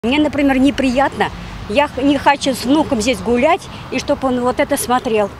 Мне, например, неприятно. Я не хочу с внуком здесь гулять, и чтобы он вот это смотрел.